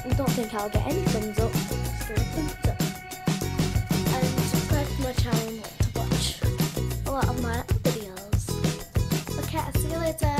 don't think I'll get any thumbs up, just do a thumbs up. And subscribe to my channel to watch a lot of my videos. Okay, I'll see you later.